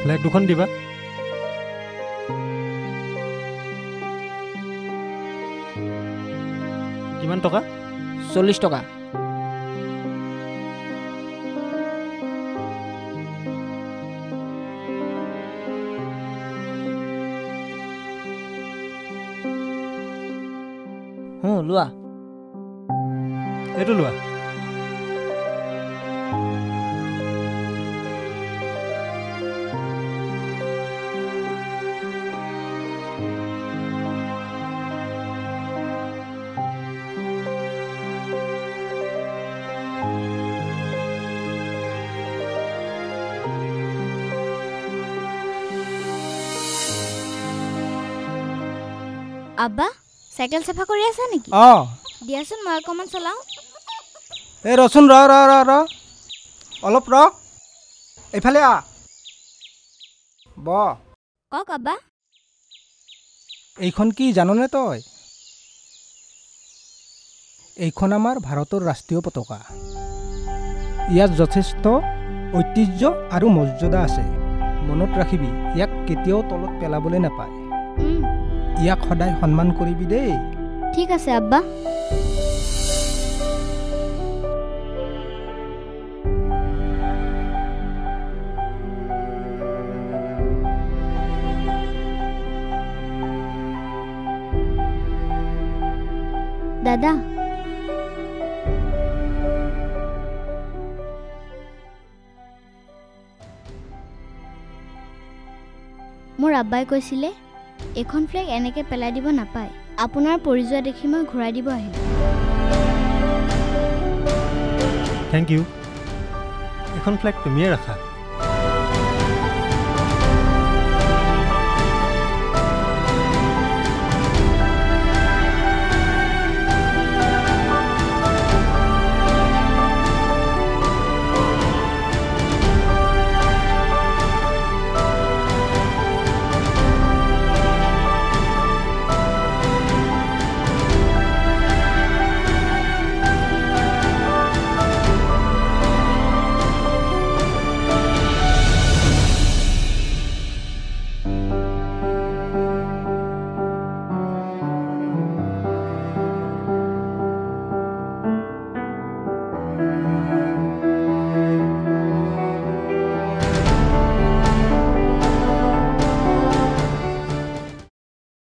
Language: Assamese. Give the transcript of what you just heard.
ফ্লেগ দুখন দিবা কিমান টকা 40 টকা লোৱা এইটো লোৱা আব্বা সাইকেল সাফা কৰি আছা নেকি দিয়াচোন মই অকমান চলাও এই ৰচোন ৰ অলপ ৰ এইফালে আ ব কক আব্বা এইখন কি জাননে তই এইখন আমাৰ ভাৰতৰ ৰাষ্ট্ৰীয় পতাকা ইয়াত যথেষ্ট ঐতিহ্য আৰু মৰ্যাদা আছে মনত ৰাখিবি ইয়াক কেতিয়াও তলত পেলাবলৈ নাপায় ইয়াক সদায় সন্মান কৰিবি দেই ঠিক আছে আব্বা দাদা মোৰ আব্বাই কৈছিলে এখন ফ্লেগ এনেকে পেলাই দিব নাপায় আপোনাৰ পৰিযোৱা দেখি মই ঘূৰাই দিব আহিলোঁ থেংক ইউ এখন ফ্লেগ তুমিয়ে ৰাখা